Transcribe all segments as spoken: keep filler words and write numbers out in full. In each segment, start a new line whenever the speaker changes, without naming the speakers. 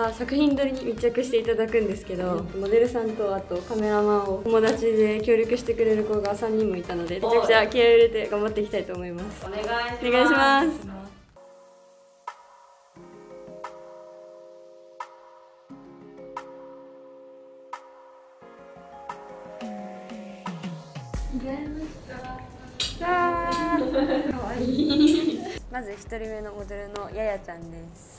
は作品撮りに密着していただくんですけど、モデルさんとあとカメラマンを友達で協力してくれる子がさんにんもいたので、めちゃくちゃ気合い入れて頑張っていきたいと思います。お願いします。お願いします。かわいい。まずひとりめのモデルのややちゃんです。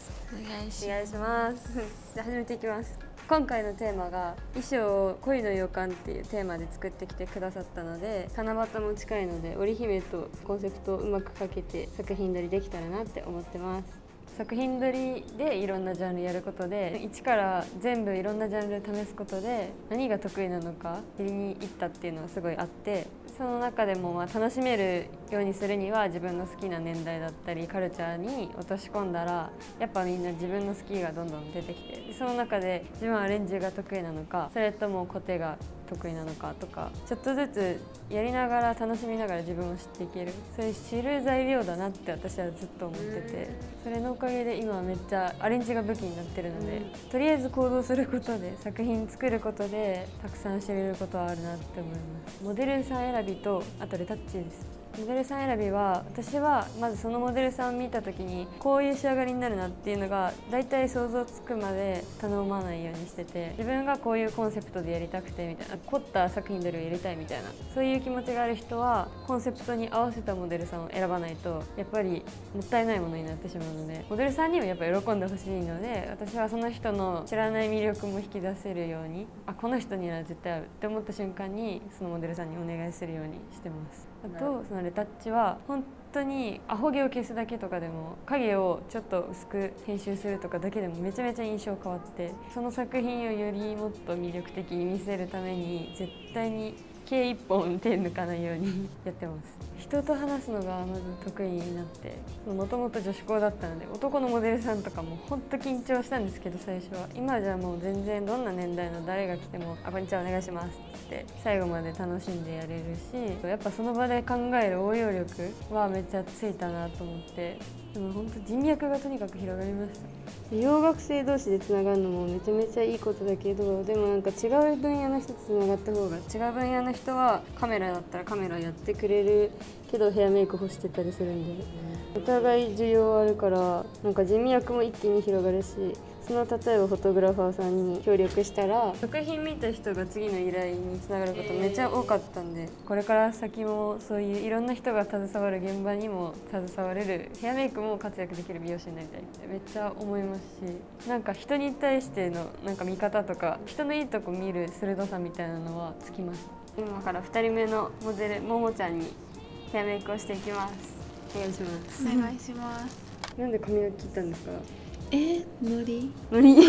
お願いします。
お願いします。じゃあ始めていきます。今回のテーマが衣装を恋の予感っていうテーマで作ってきてくださったので、七夕も近いので織姫とコンセプトをうまくかけて作品撮りできたらなって思ってます。作品撮りでいろんなジャンルやることで、一から全部いろんなジャンル試すことで何が得意なのか知りに行ったっていうのがすごいあって、その中でもまあ楽しめるようにするには自分の好きな年代だったりカルチャーに落とし込んだら、やっぱみんな自分の好きがどんどん出てきて、その中で自分はアレンジが得意なのか、それともコテが得意なのかとか、ちょっとずつやりながら楽しみながら自分を知っていける、そういう知る材料だなって私はずっと思ってて、それのおかげで今はめっちゃアレンジが武器になってるので、とりあえず行動することで作品作ることでたくさん知れることはあるなって思います。モデルさん選びとあとレタッチです。モデルさん選びは、私はまずそのモデルさんを見た時にこういう仕上がりになるなっていうのが大体想像つくまで頼まないようにしてて、自分がこういうコンセプトでやりたくてみたいな、凝った作品撮りをやりたいみたいな、そういう気持ちがある人はコンセプトに合わせたモデルさんを選ばないとやっぱりもったいないものになってしまうので、モデルさんにもやっぱ喜んでほしいので、私はその人の知らない魅力も引き出せるように、あ、この人には絶対合うって思った瞬間にそのモデルさんにお願いするようにしてます。あとそのレタッチは本当にアホ毛を消すだけとかでも、影をちょっと薄く編集するとかだけでもめちゃめちゃ印象変わって、その作品をよりもっと魅力的に見せるために絶対に毛一本手抜かないようにやってます。人と話すのがまず得意になって、もともと女子校だったので男のモデルさんとかも本当緊張したんですけど、最初は。今じゃもう全然どんな年代の誰が来ても「あ、こんにちは、お願いします」って最後まで楽しんでやれるし、やっぱその場で考える応用力はめっちゃついたなと思って、でも本当人脈がとにかく広がりました。洋学生同士でつながるのもめちゃめちゃいいことだけど、でもなんか違う分野の人とつながった方が、違う分野の人はカメラだったらカメラやってくれるけどヘアメイク欲してたりするんで、お互い需要あるからなんか人脈も一気に広がるし、その例えばフォトグラファーさんに協力したら作品見た人が次の依頼につながることめっちゃ多かったんで、これから先もそういういろんな人が携わる現場にも携われる、ヘアメイクも活躍できる美容師になりたいってめっちゃ思いますし、なんか人に対してのなんか見方とか人のいいとこ見る鋭さみたいなのはつきます。今からふたりめのモデルももちゃんにヘアメイクをしていきます。お願いします。
お願いします。
なんで髪を切ったんですか？
え、のり？
のり。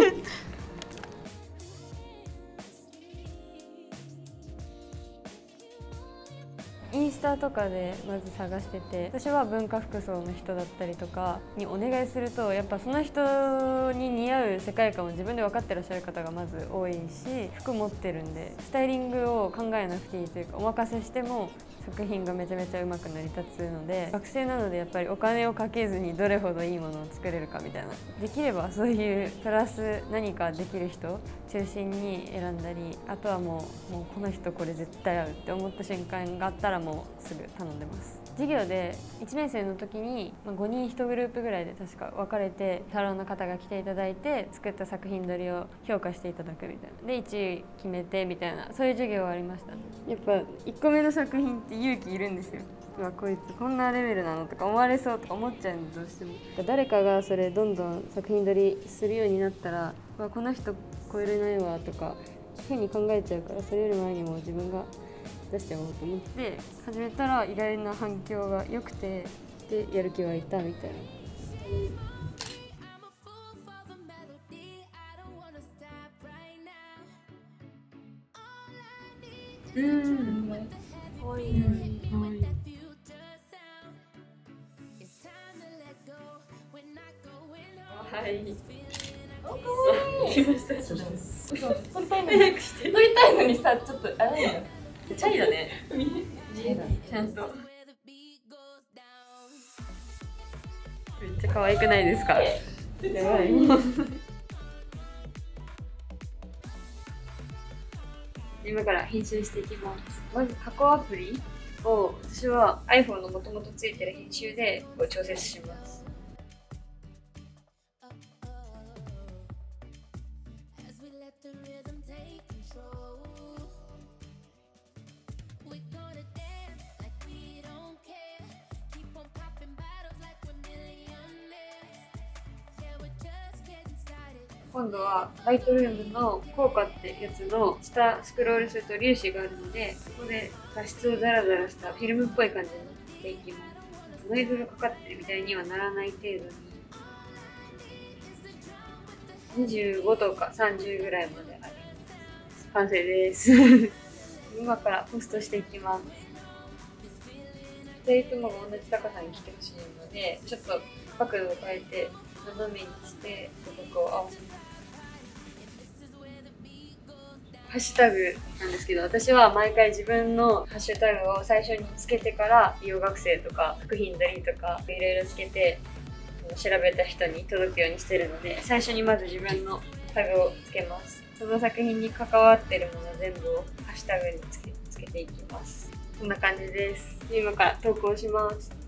インスタとかでまず探してて、私は文化服装の人だったりとかにお願いすると、やっぱその人に似合う世界観を自分で分かってらっしゃる方がまず多いし、服持ってるんでスタイリングを考えなくていいというか、お任せしても作品がめちゃめちゃうまくなり立つので、学生なのでやっぱりお金をかけずにどれほどいいものを作れるかみたいな、できればそういうプラス何かできる人中心に選んだり、あとはもう、もうこの人これ絶対合うって思った瞬間があったらもうすぐ頼んでます。授業でいちねん生の時にごにんいちグループぐらいで確か分かれて、サロンの方が来ていただいて作った作品撮りを評価していただくみたいな、でいちい決めてみたいな、そういう授業はありました。やっぱいっこめの作品って勇気いるんですよ。うわ、こいつこんなレベルなのとか思われそうとか思っちゃうんで、どうしても誰かがそれどんどん作品撮りするようになったら、うわ、この人超えれないわとか変に考えちゃうから、それより前にも自分が出してやろうと思って始めたら意外な反響が良くて、でやる気湧いたみたいな。うん、かわいい。はい。かわいい。来ました。撮りたいのに、撮りたいのにさ、ちょっとあれなんだ。チャリだね。チャリだ。ちゃんと。めっちゃ可愛くないですか？やばい。 今から編集していきます。まず加工アプリを私は iPhone のもともとついてる編集でこう調節します。今度はライトルームの効果ってやつの下スクロールすると粒子があるので、そこで画質をザラザラしたフィルムっぽい感じにしていきます。ノイズがかかってるみたいにはならない程度ににじゅうごとかさんじゅうぐらいまであります。完成です。今からポストしていきます。ふたりともが同じ高さに来てほしいので、ちょっと角度を変えて斜めにして価格を合わせます。ハッシュタグなんですけど、私は毎回自分のハッシュタグを最初につけてから美容学生とか作品撮りとかいろいろつけて調べた人に届くようにしてるので、最初にまず自分のタグをつけます。その作品に関わってるもの全部をハッシュタグにつけ、つけていきます。こんな感じです。今から投稿します。